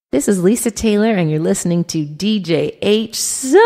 This is Lisa Taylor, and you're listening to DJ H Soul.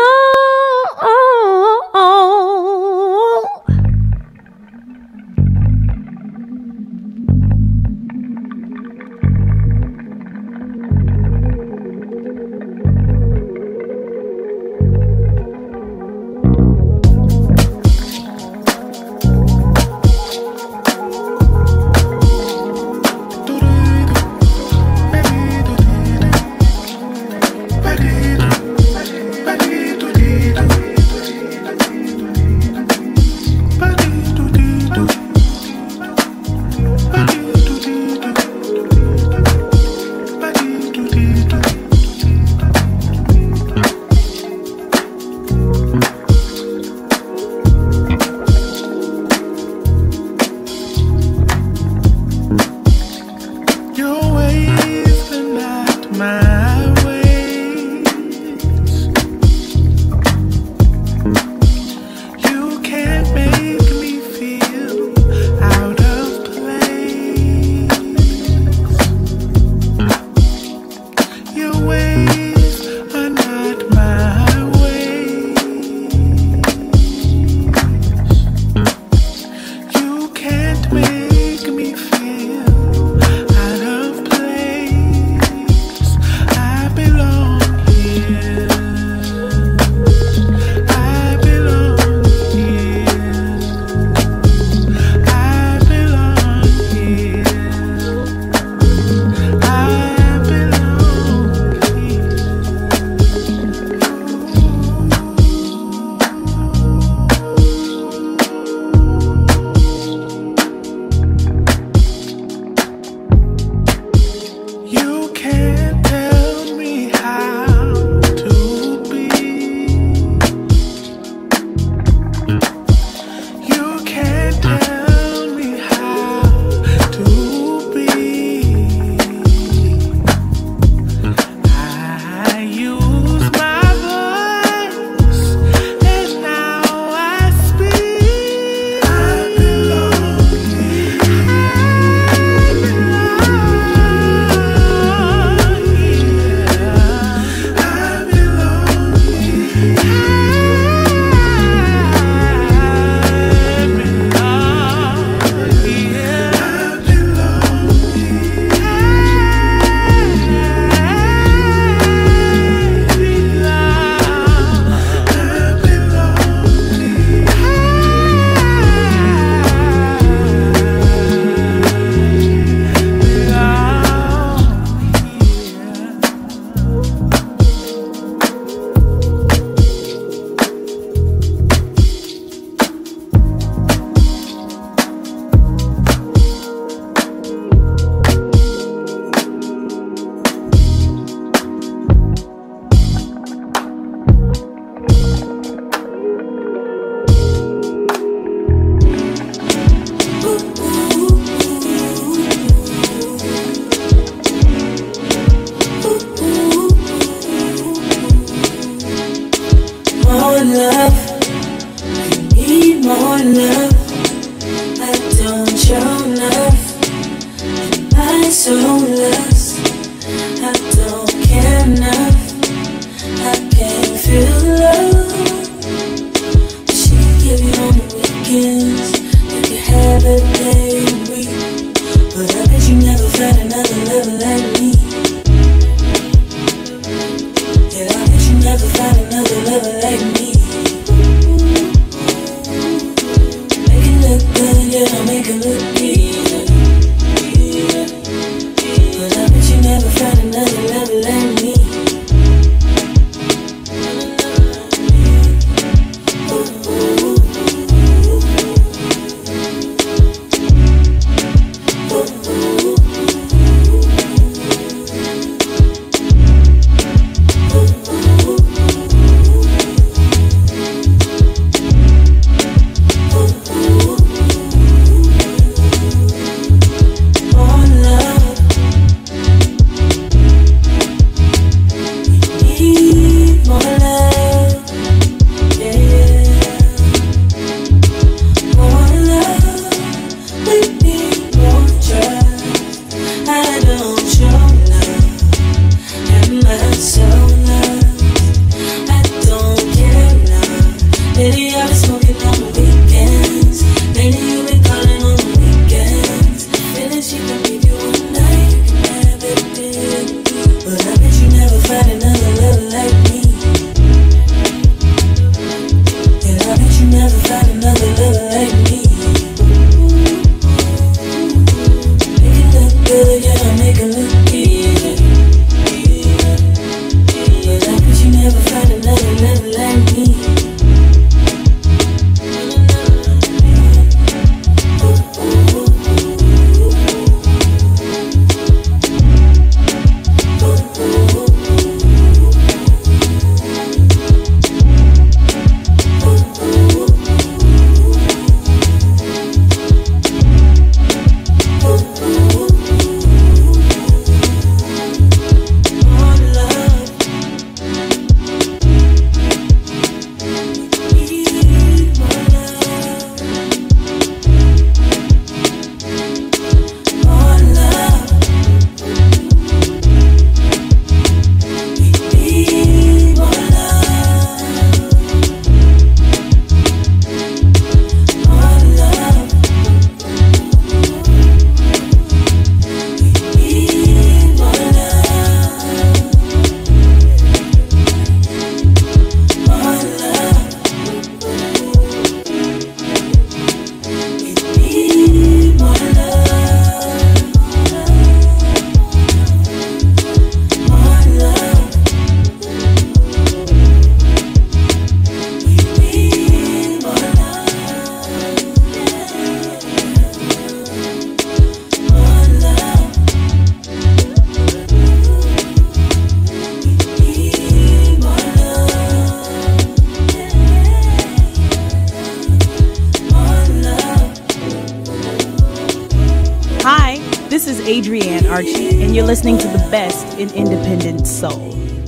Archie, and you're listening to the best in independent soul.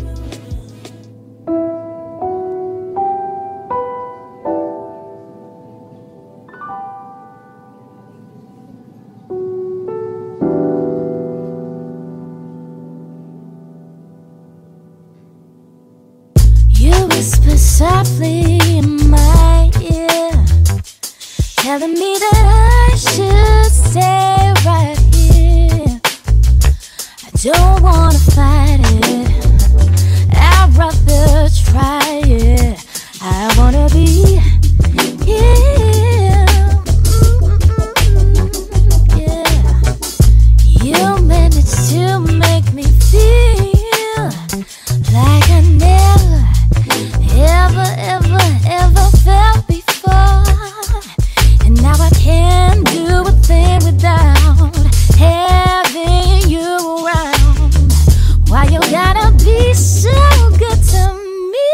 You whisper softly in my ear, telling me that I should stay right here. I don't wanna fight it, I'd rather try it. I wanna be here. Yeah. You managed to make me feel like I never, ever felt before. And now I can't do a thing without having you around. Why you gotta be so good to me?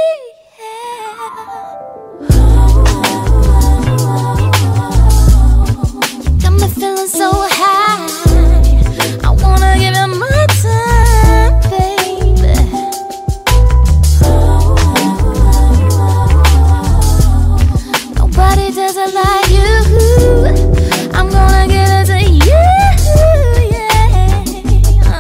Got me feeling so high, I wanna give you my time, baby. Nobody does it like you. I'm gonna give it to you, yeah.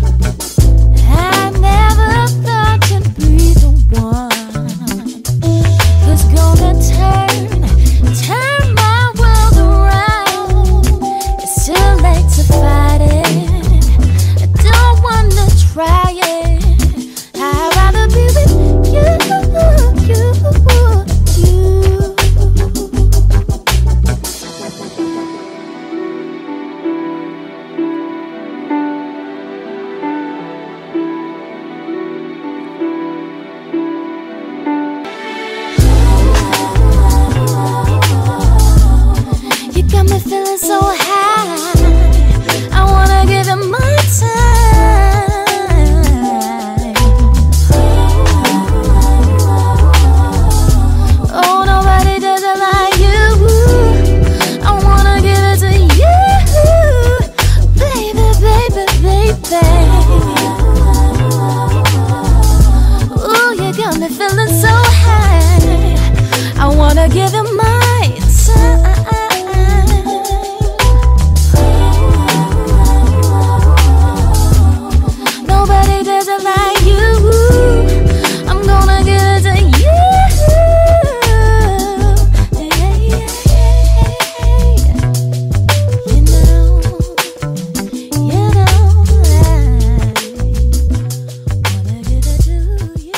I never thought you'd be the one who's gonna turn my world around. It's too late to fight it, I don't wanna try it. I'd rather be with you, you. You got me feeling so high, I wanna give you my time. Oh, nobody does it like you. I wanna give it to you, baby, baby, baby. Ooh, you got me feeling so high, I wanna give you my time. Nobody does it like you. I'm gonna give it to you. You know I wanna give it to you.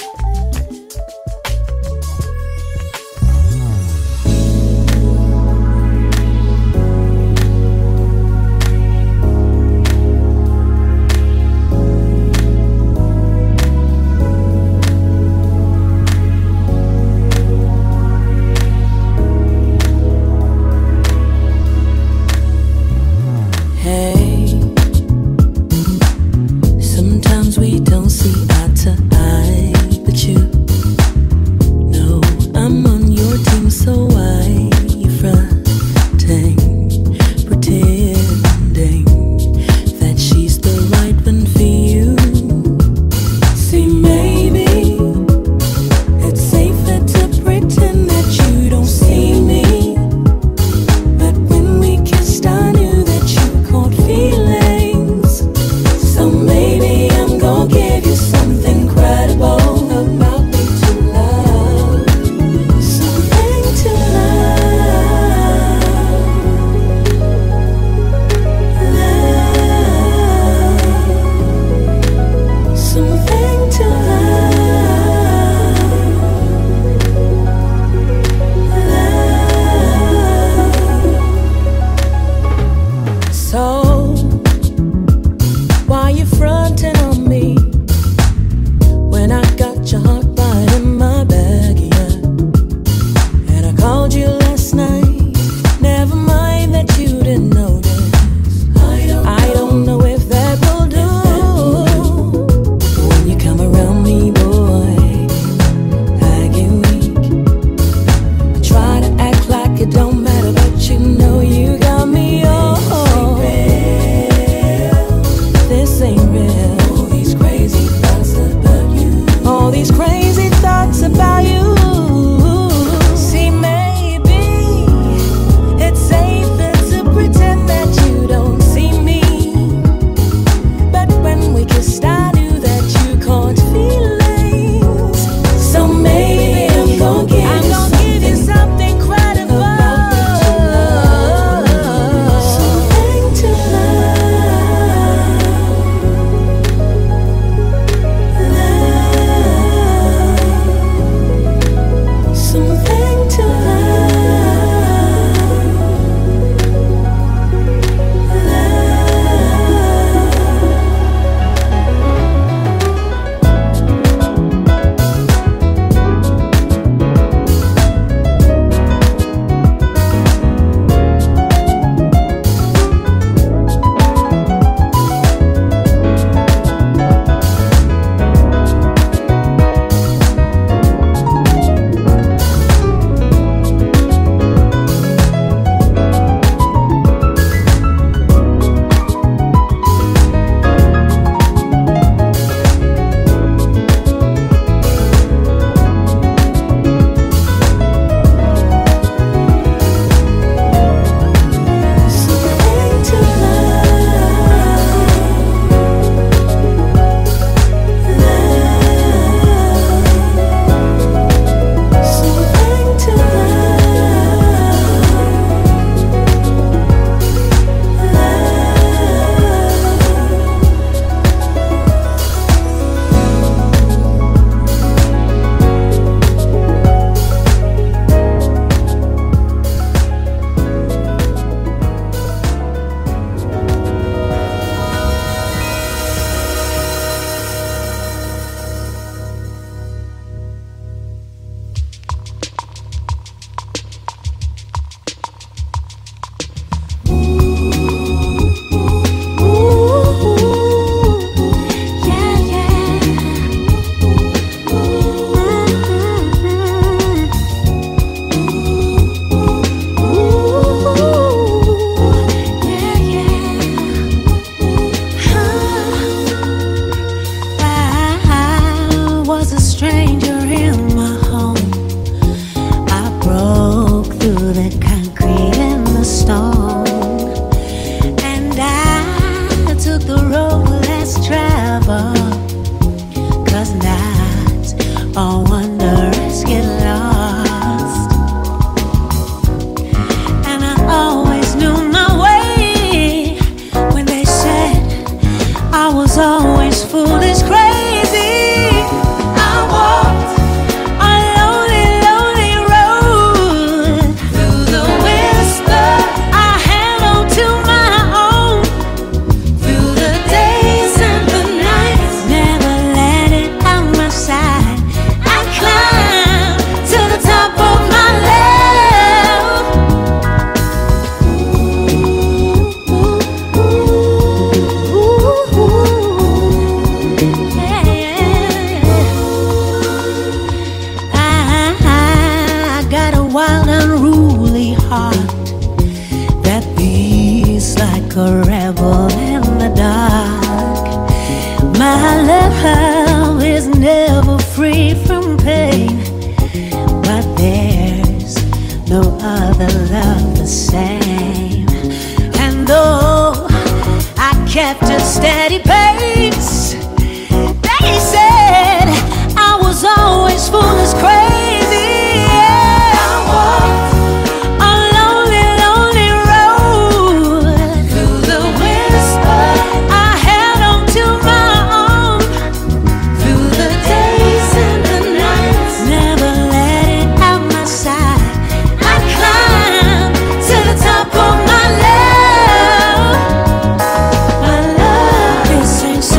love is never free from pain, but there's no other love the same. And though I kept a steady pace, they said I was always foolish, crazy. Yeah, I walked a lonely, lonely road through the whisper. I held on to my own through the days and the nights. Never let it out my sight. I climbed to the top of my love. My love, this ain't so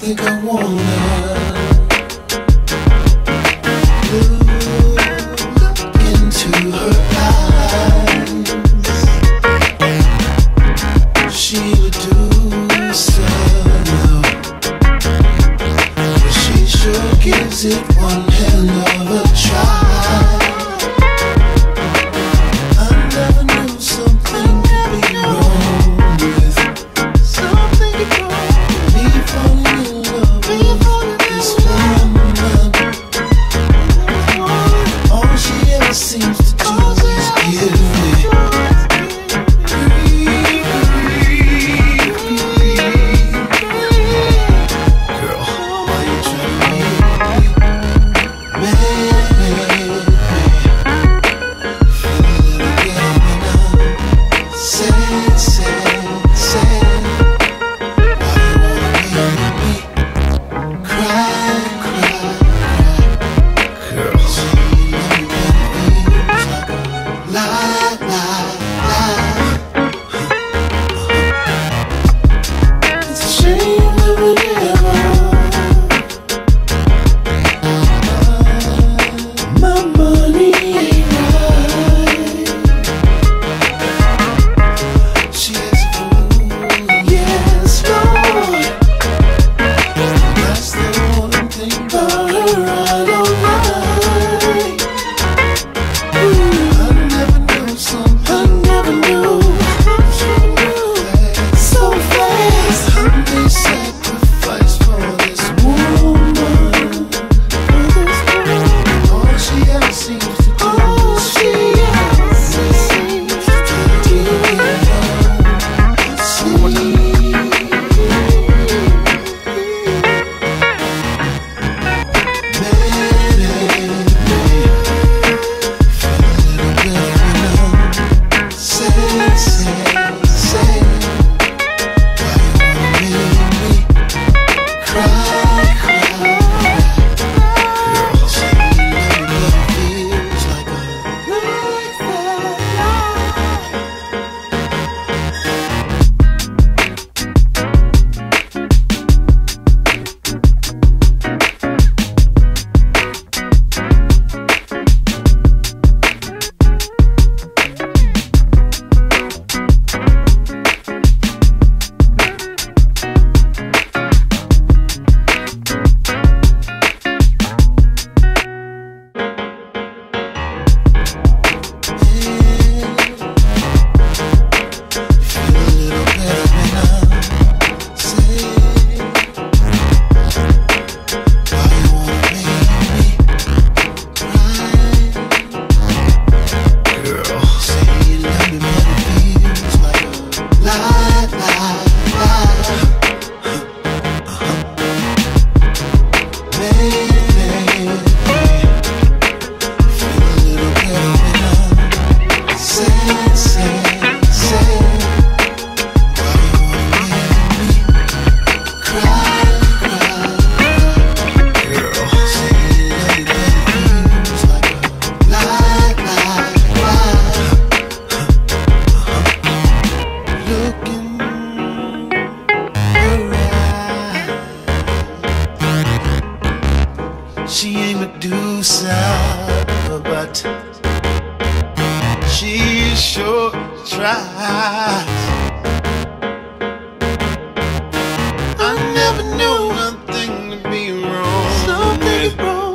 think I wanna look into her eyes. She would do so, but she sure gives it one hell of a try. I never knew something could be wrong with something wrong. Me falling in love with this woman. All she ever seems to do is give me girl, why you trying to make me feel a little better when I'm sad, sad, sad. Why you wanna make me cry, cry, cry? Girl, see you know me better feels like a lie, lie, lie. It's a shame that we never. My money ain't right. She is a fool, yes, Lord. That's the one thing about her I don't like. I never knew something. I never knew. So fast. They sacrifice for this woman. All she ever seems to do is she ain't Medusa, but she sure tries. I never knew nothing to be wrong. Something wrong.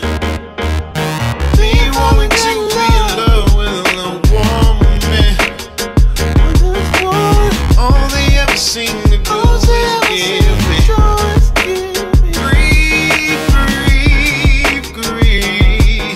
Me wanting to be in love with a woman. All they ever seem to do is give me grief, grief, grief.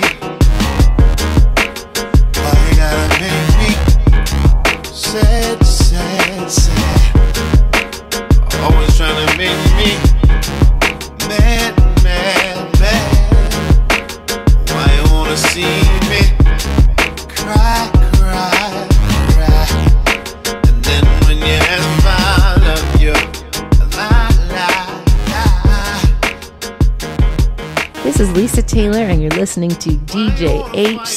Why you gotta make me sad, sad, sad? Always trying to make me mad, mad, mad. Why you wanna see me cry, cry, cry? And then when you ask if I love you, lie, lie, lie. This is Lisa Taylor, and you're listening to DJ H.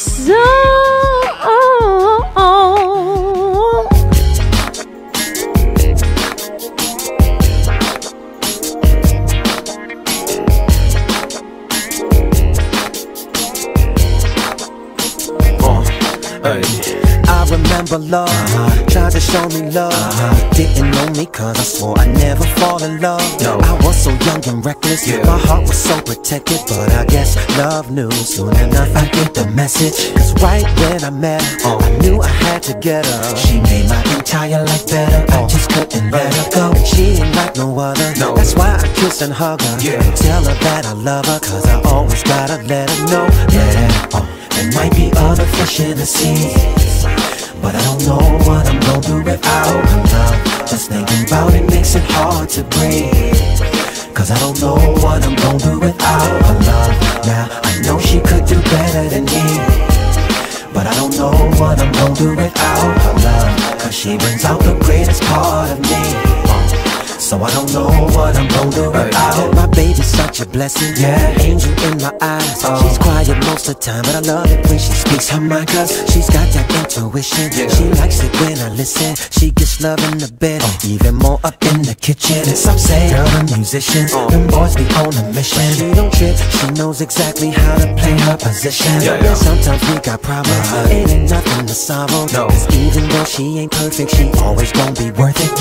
I remember love, tried to show me love, didn't know me cause I swore I'd never fall in love. I was so young and reckless, my heart was so protected, but I guess love knew soon enough I get the message. Cause right when I met her, I knew I had to get her. She made my entire life better, I just couldn't let her go. And she ain't like no other, that's why I kiss and hug her, and tell her that I love her, cause I always gotta let her know. There might be other fish in the sea, but I don't know what I'm gonna do without her love. Just thinking about it makes it hard to breathe, cause I don't know what I'm gonna do without her love. Now I know she could do better than me, but I don't know what I'm gonna do without her love, cause she brings out the greatest part of me. So I don't know what I'm gonna do without her. My baby's such a blessing, angel in my eyes. She's quiet most of the time, but I love it when she speaks her mind, cause she's got that intuition. She likes it when I listen. She gets love in the bed, even more up in the kitchen. And some say I'm a musician, them boys be on a mission. She don't trip, she knows exactly how to play her position. And sometimes we got problems, it ain't nothing to solve. Cause even though she ain't perfect, she always gonna be worth it.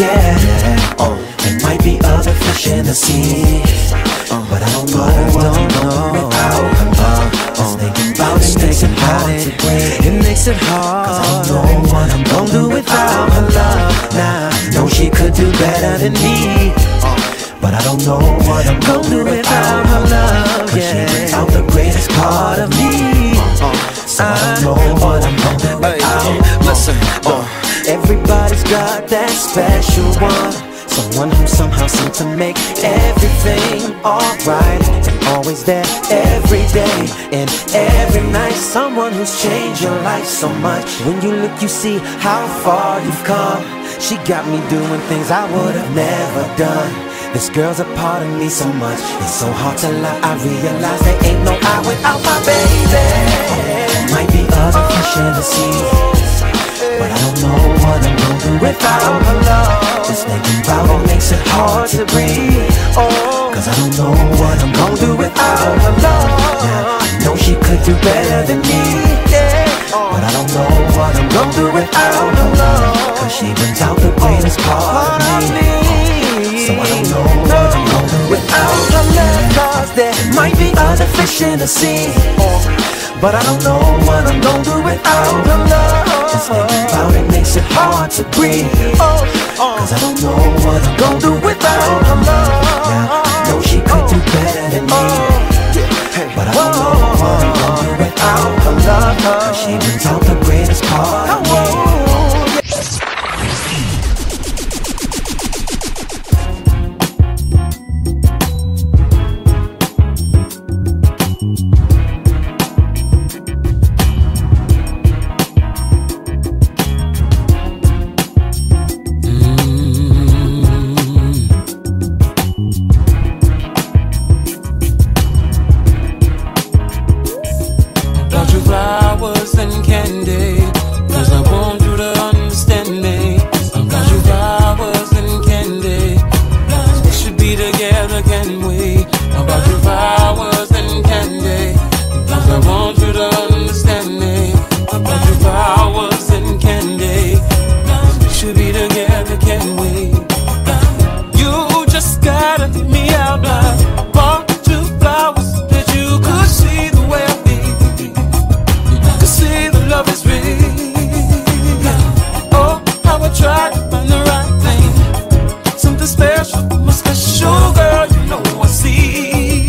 There might be other fish in the sea, but I don't know what I'm gonna do without her love. Just thinking about it makes it hard to breathe. It makes it hard, cause I don't know what I'm gonna do without her love. Now I know she could do better than me, but I don't know what I'm gonna do without her love. Cause she brings out the greatest part of me, so I don't know what I'm gonna do without. Listen, everybody's got that special one, someone who somehow seems to make everything alright, and always there every day and every night. Someone who's changed your life so much. When you look, you see how far you've come. She got me doing things I would have never done. This girl's a part of me so much, it's so hard to lie. I realize there ain't no I without my baby. Might be other fish in the sea, but I don't know what I'm gonna do without her love. Just thinking about it makes it hard to breathe, cause I don't know what I'm gonna do without her love. Now I know she could do better than me, but I don't know what I'm gonna do without her love, cause she brings out the greatest part of me. So I don't know what I'm gonna do without her love. Cause there might be other fish in the sea, but I don't know what I'm gonna do without her love. Just thinking about it makes it hard to breathe, cause I don't know what I'm gonna do without her love. Now I know she could do better than me, but I don't know what I'm gonna do without her love, cause she brings out the greatest part of me. Special, girl, you know I see.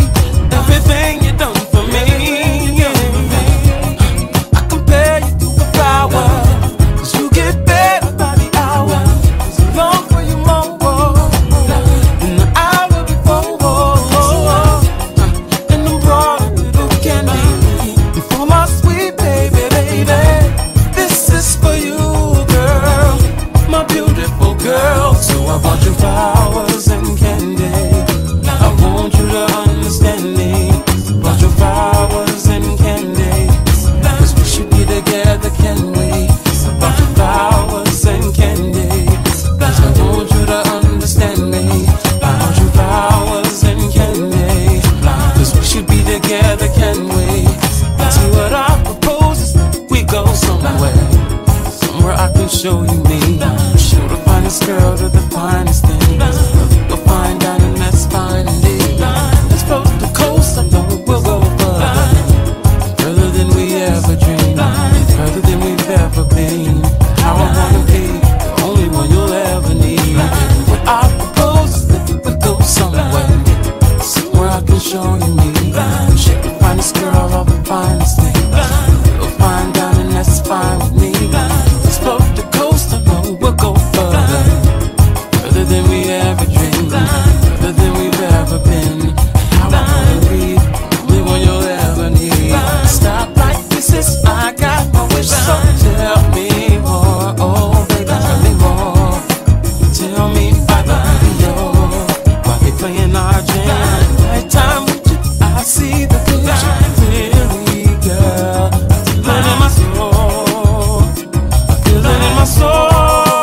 show you me. Show the finest girl to the finest thing. You'll find out and that's fine indeed. Let's float the coast, I know we'll go further than we ever dreamed, further than we've ever been. How I wanna be the only one you'll ever need. What I propose is that we go somewhere I can show you me. She the finest girl of the finest thing. You'll find out and that's fine with me. Let's float the coast, I know we'll go further than we ever dreamed, further than we've ever been. How I wanna be the only one you'll ever need. Stop like this is I got my wish, so tell me more. Oh baby, tell me more. Tell me about the video while they playing our jam. Time with you, I see the picture clearly, girl. I feel it in my soul. I feel it in my soul.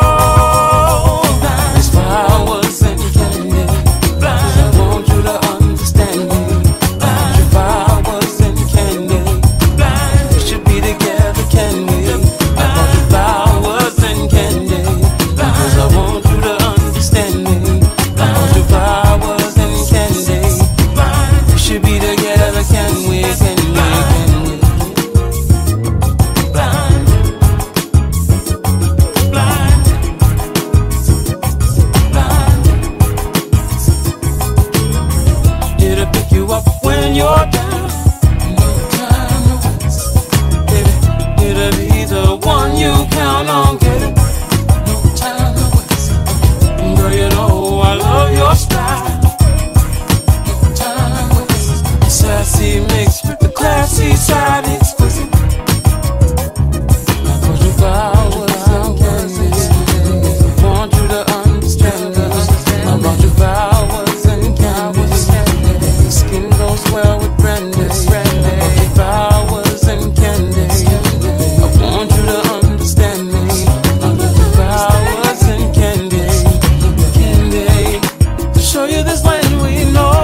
It's flowers and candy, 'cause I want you to understand me. I want your flowers and candy. We should be together, can we? I want your flowers and candy, 'cause I want you to understand me. I want your flowers and candy. We should be together, can we, can we, can we? Blind, blind, blind. It'll pick you up when you're down, no time to waste. Baby, it'll be the one you count on, get it? No time to waste. Girl, you know I love your style. Sassy mixed with the classy side, exquisite. I want your flowers and candy. I want you to understand me. I want your flowers and candy. Skin goes well with brandy. I want your flowers and candy. I want you to understand me. I want your flowers and candy. Candy, to show you this land we know.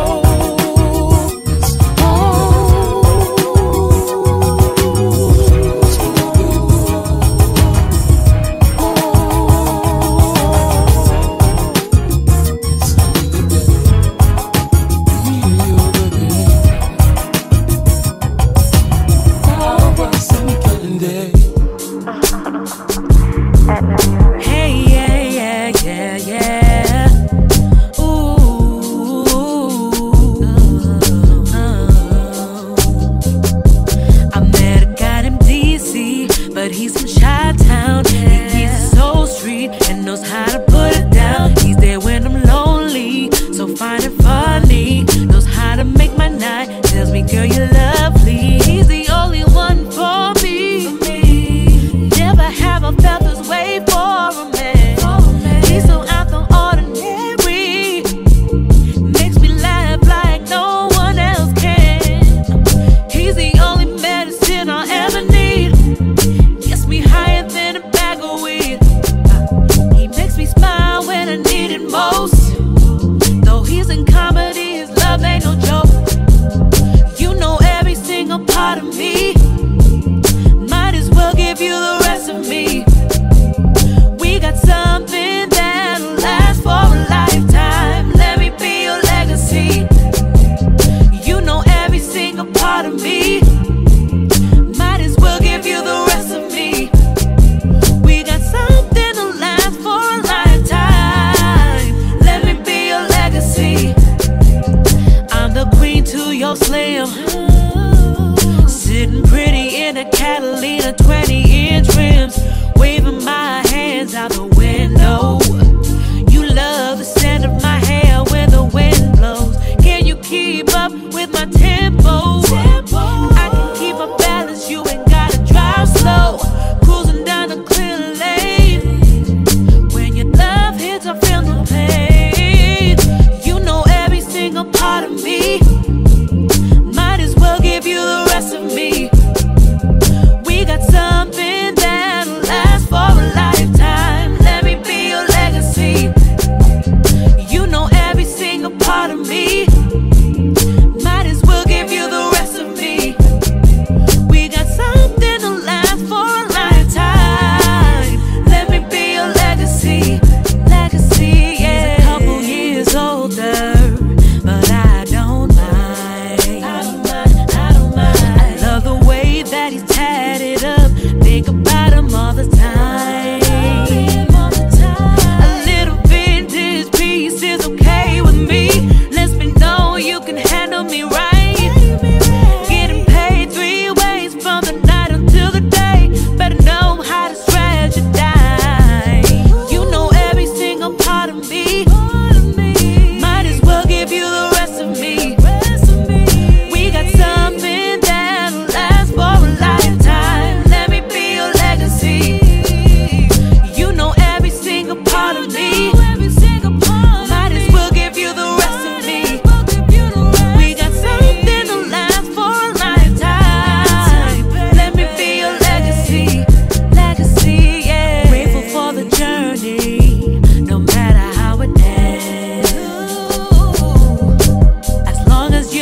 The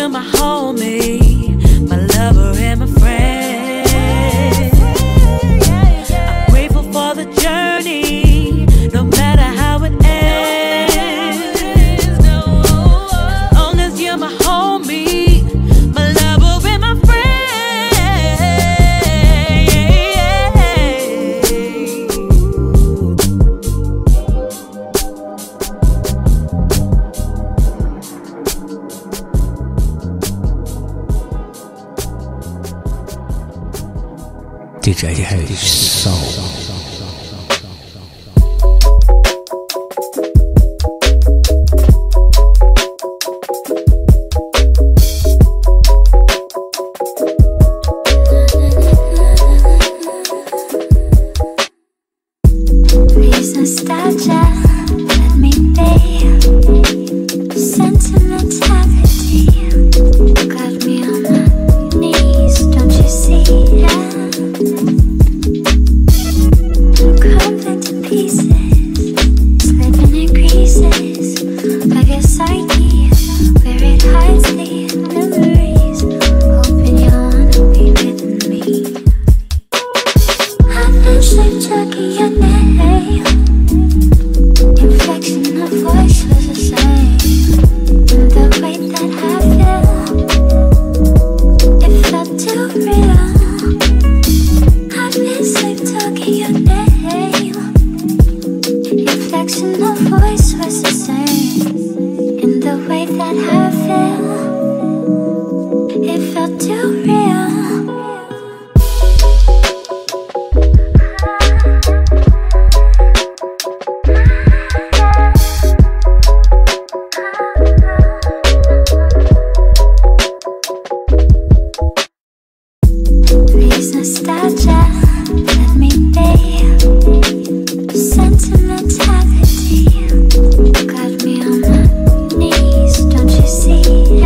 you're my homie, my lover and my friend. I'm grateful for the journey, no matter how it ends. As long as you're my homie, my lover and my friend. DJ H Soul. Please nostalgia, let me be. Sentimentality got me on my knees, don't you see? Crumbling to pieces, slipping in creases. I guess I need where it hides the memories. Hoping you wanna be with me. I've been sleep talking your name. Inflection of voice was the same. And the way that I feel, it felt too real. I've been sleep talking your name. Inflection of voice was the same. And the way that I feel, it felt too real. Please nostalgia, let me be. Sentimentality got me on my knees, don't you see?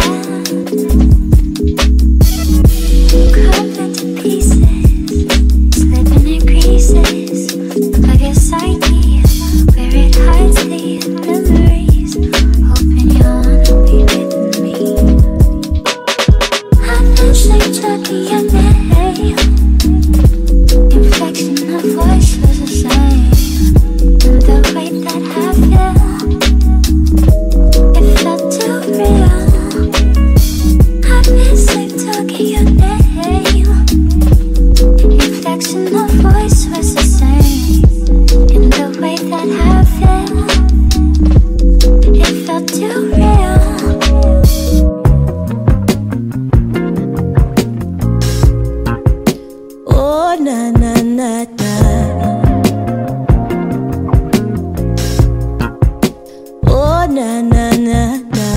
Crumbling to pieces, slipping in creases. I guess I need where it hides the memories. Hoping you wanna be with me. I've been sleep talking your name. Inflection of voice was the same. And the way that I feel, it felt too real. I've been sleep talking your name. Inflection of voice was the same. And the way that I feel, it felt too real. Oh, na na na na. Oh, na na na na.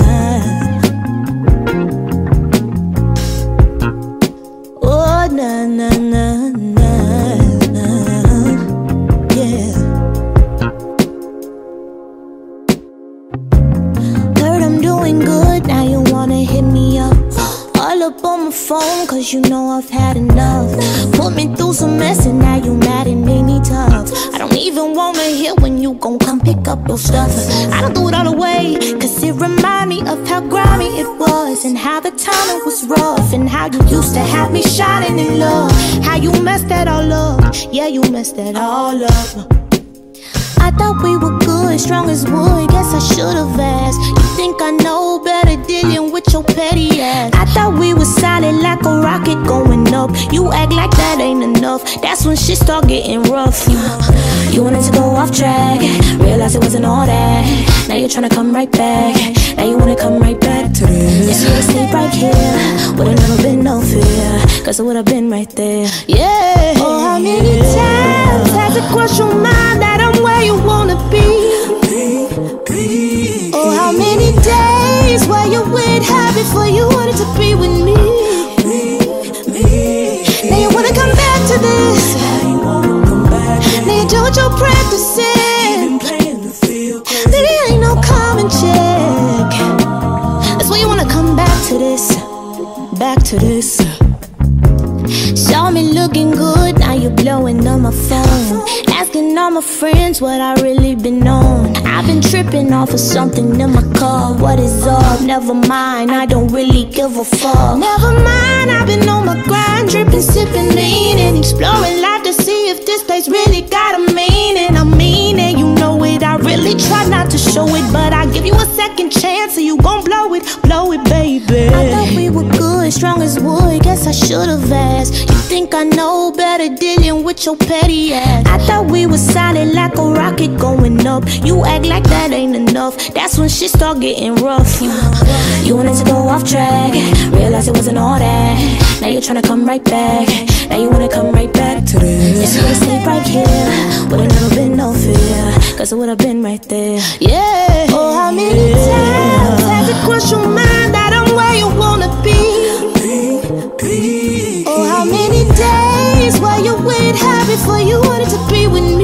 Oh, na na na na. Yeah. Heard I'm doing good, now you wanna hit me up. All up on my phone, cause you know I've had enough. Put me through some mess and now you mad and made me tough. I don't even wanna hear when you gon' come pick up your stuff. I don't do it all away, cause it remind me of how grimy it was. And how the timing was rough. And how you used to have me shining in love. How you messed that all up. Yeah, you messed that all up. I thought we were good, strong as wood, guess I should've asked. You think I know better dealing with your petty ass. I thought we were solid like a rocket going up. You act like that ain't enough, that's when shit start getting rough. You wanted to go off track, realized it wasn't all that. Now you're tryna come right back, now you wanna come right back to this. Yeah, you would've stayed right here, would've never been no fear, cause I would've been right there. Yeah. Oh, how many times had to cross your mind that I'm where you wanna be? Oh, how many days where you went high before you wanted to be with me? Now you wanna come back to this. Now you do what you're practicing. Then it ain't no common check. That's why you wanna come back to this. Back to this. Saw me looking good, now you blowing on my phone. Asking all my friends what I really been on. I I've been tripping off of something in my cup. What is up? Never mind, I don't really give a fuck. Never mind, I've been on my grind, dripping, sipping, leaning, exploring life to see if this place really got a meaning. I mean it, you know it. I really try not to show it, but I give you a second chance, so you gon' blow it, baby. I thought we were good, strong as wood. Guess I should've asked. You think I know better, dealing with your petty ass. I thought we were solid like a rocket going up. You act like that ain't enough. That's when shit start getting rough. You wanted to go off track, realized it wasn't all that. Now you're trying to come right back. Now you wanna come right back to this. If you would've stayed right here, would've never been no fear, cause it would've been right there. Yeah. Oh, how many times has it crossed your mind that I'm where you wanna be? Oh, how many days were you wait high before you wanted to be with me?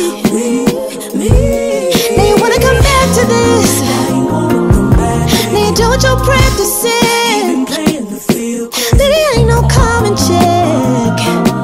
Now you wanna come back to this. Now you do what you're practicing. There ain't no common check.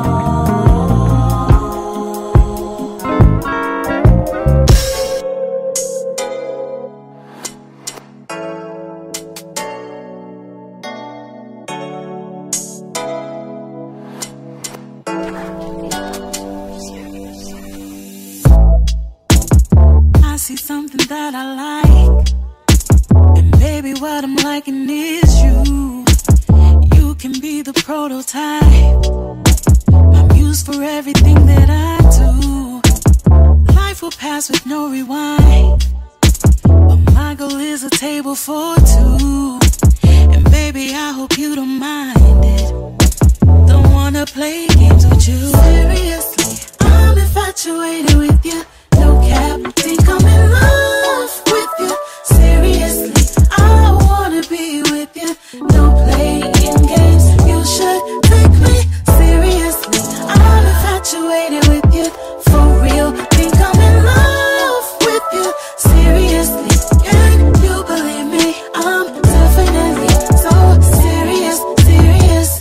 I see something that I like, and baby, what I'm liking is you. You can be the prototype, my muse for everything that I do. Life will pass with no rewind, but my goal is a table for two. And baby, I hope you don't mind it. Don't wanna play games with you. Seriously, I'm infatuated with you. No cap, think I'm in love with you. Seriously, I wanna be with you. Don't play in games, you should take me seriously. I'm infatuated with you, for real. Think I'm in love with you. Seriously, can you believe me? I'm definitely so serious, serious.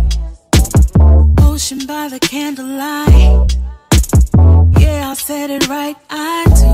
Ocean by the candlelight, yeah, I said it right, I do.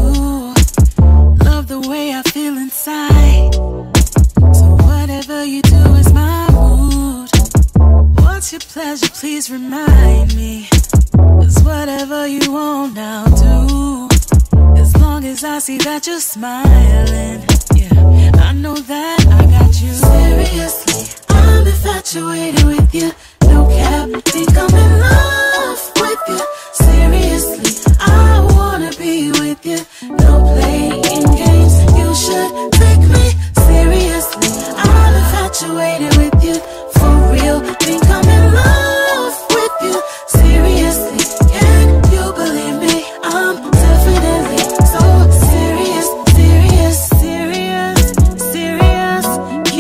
Love the way I feel inside, so whatever you do is my mood. What's your pleasure, please remind me, 'cause whatever you want, I'll do. As long as I see that you're smiling, yeah, I know that I got you. Seriously, I'm infatuated with you. No cap, think I'm in love with you. Seriously, I wanna be with you. No playing games, you should take me seriously. I'm infatuated with you, for real. Think I'm in love with you. Seriously, can you believe me? I'm definitely so serious, serious, serious, serious.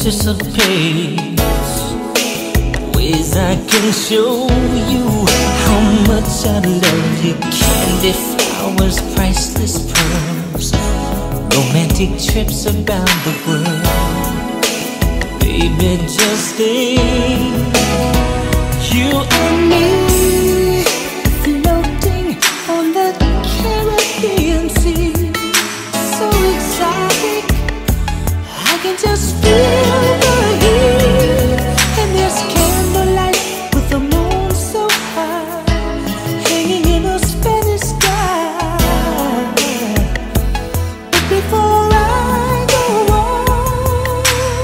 anticipate ways I can show you how much I love you. Candy flowers, priceless pearls, romantic trips around the world. Baby, just think, you and me floating on the Caribbean Sea. So exotic, I can just feel the heat. And there's candlelight with the moon so high, hanging in a Spanish sky. But before I go on,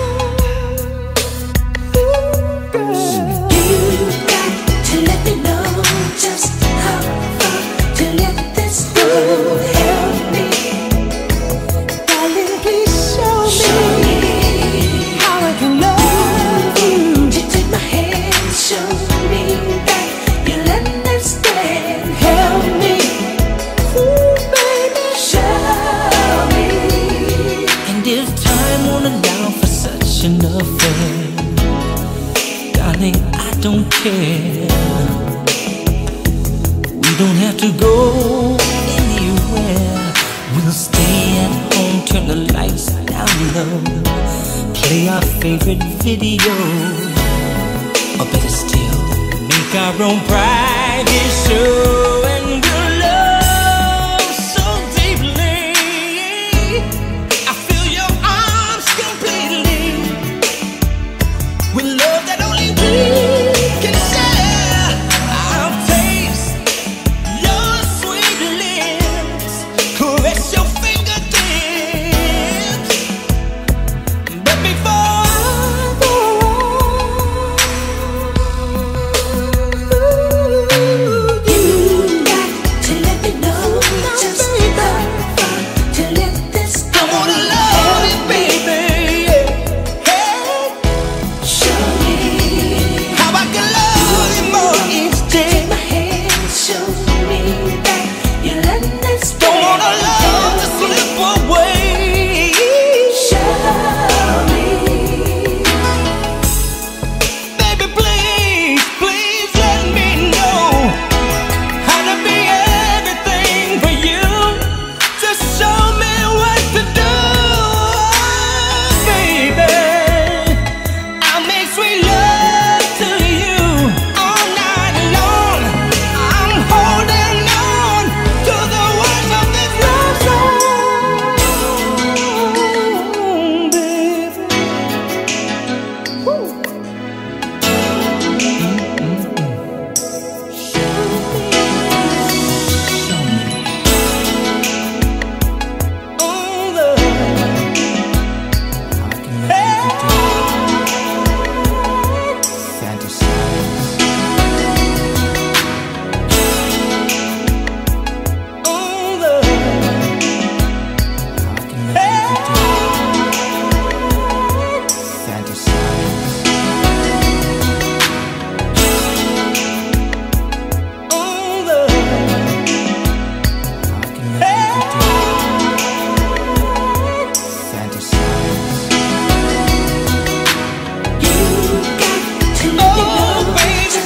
girl, you got to let me know just how far to let this go. Help me, darling, please show me how I can love you. You take my hand, show me that you'll understand. Help me, ooh, baby, show me. And if time won't allow for such an affair, darling, I don't care. We don't have to go anywhere. We'll stay at home, turn the lights down low, play our favorite video, or better still, make our own private show. And we'll love so deeply, I feel your arms completely, with love that only we can share. I'll taste your sweet lips, caress your fingertips. But before I go on, you got to let me know just how far to let this go. I wanna love you, baby. Hey, show me how I can love you more each day. Take my hand, show me that you'll understand. Don't wanna love to slip away. Show me, baby, please, please let me know how to be everything for you. Just show me what to do, baby. I'll make sweet love to you all night long. I'm holding on to the words of this love song, baby. Woo. Show me all the oh, baby.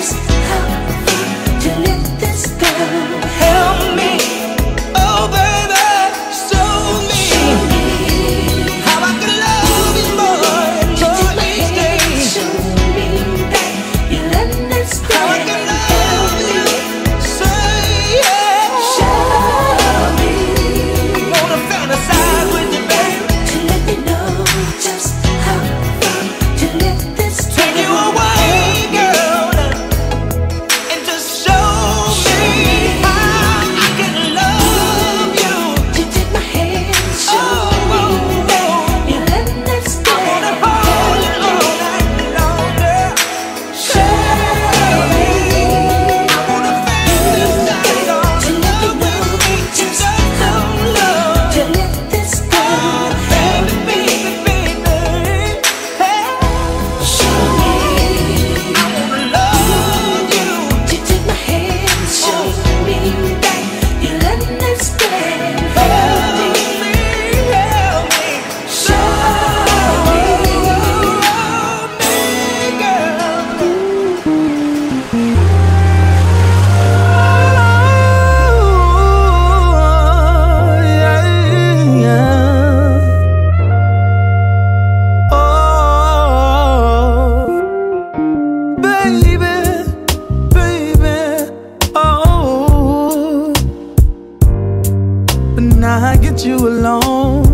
get you alone,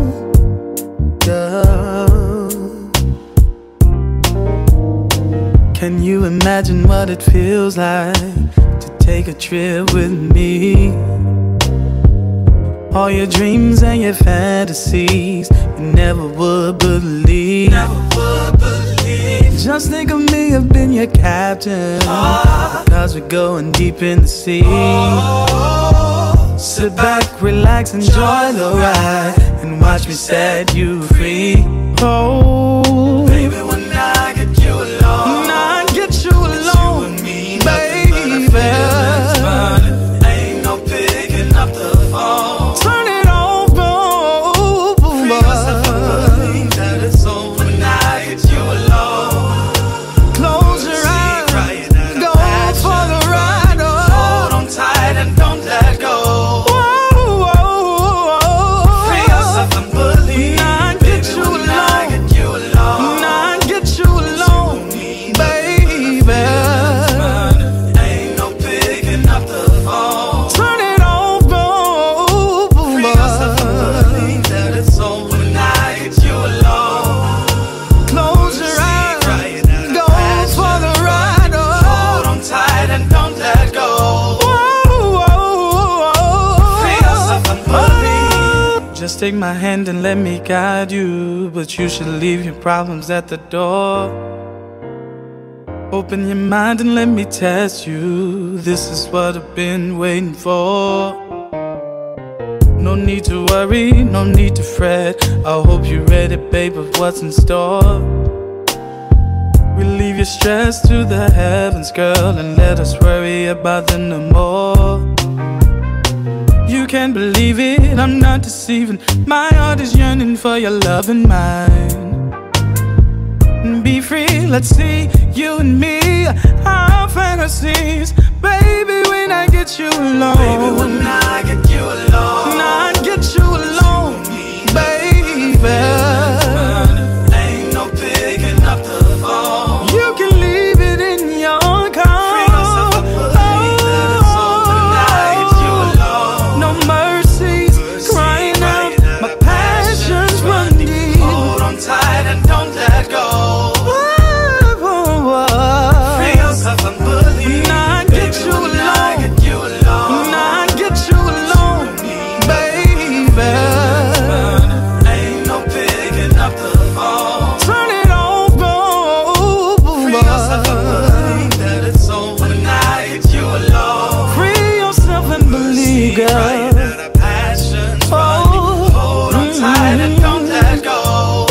girl. Can you imagine what it feels like to take a trip with me? All your dreams and your fantasies you never would believe. Just think of me as being your captain, cause we're going deep in the sea. Sit back, relax, enjoy the ride, and watch me set you free. Oh, baby, when I get you alone, you and me, baby, ain't no picking up the phone. Turn it on, boom. Free yourself and believe that it's over when I get you alone. Close your eyes, go for the ride. Hold on tight and don't let go. Free yourself and believe, baby, when I get you alone, baby, ain't no picking up the phone. Turn it on, boom. Free yourself and believe that it's over when I get you alone. Close your eyes, go for the ride. Hold on tight and don't let go. Free yourself and believe. Just take my hand and let me guide you, but you should leave your problems at the door. Open your mind and let me test you. This is what I've been waiting for. No need to worry, no need to fret. I hope you're ready, babe, of what's in store. We leave your stress to the heavens, girl, and let us worry about them no more. You can't believe it, I'm not deceiving. My heart is yearning for your love and mine. Be free, let's see, you and me, our fantasies. Baby, when I get you alone, baby, when I get you alone, I get you alone, baby, ain't no picking up the phone. You can leave it in your car. Free yourself and believe that it's over when I get you alone. No mercies, crying out, my passion's run deep. Hold on tight and don't let go. Free yourself and believe, I get you alone, I get you alone, baby, ain't no picking up the phone. Turn it on, boom. Free yourself and believe that it's over when I get you alone. Free yourself and believe, girl, that our passion's running. Hold on tight and don't let go.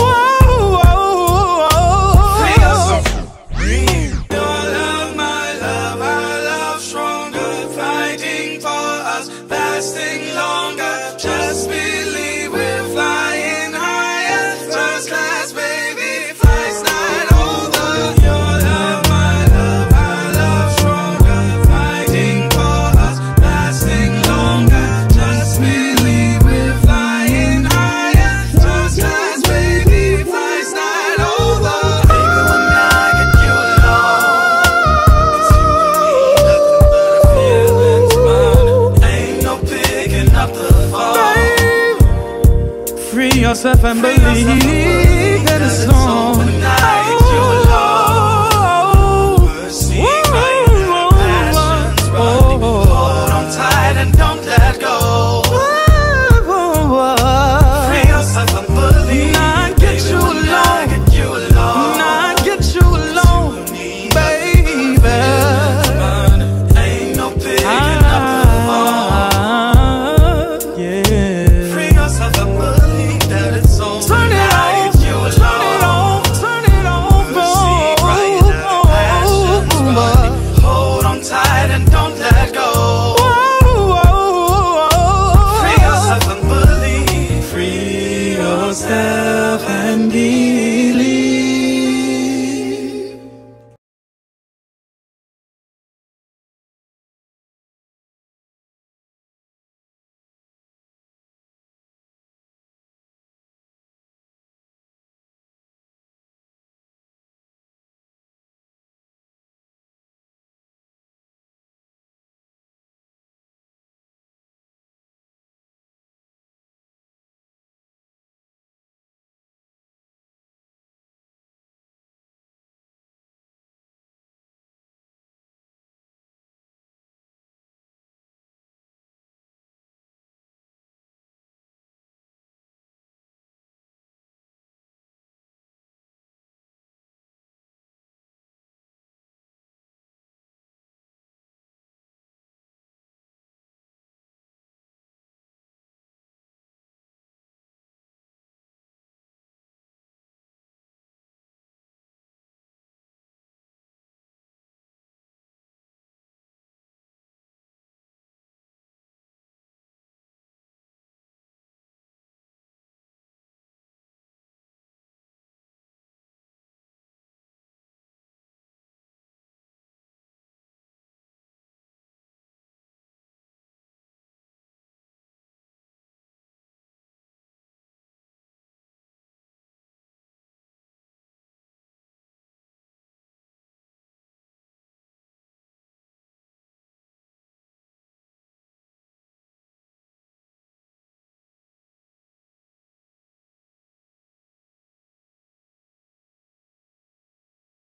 Lasting longer, just believe we're flying higher. First class, baby, flights not over. Your love, my love, our love stronger, fighting for us, lasting longer. Just believe we're flying higher. First class, baby, flights not over. Baby, when I get you alone, it's you and me, nothing but a feelings burning. Picking up the phone. Free yourself and believe.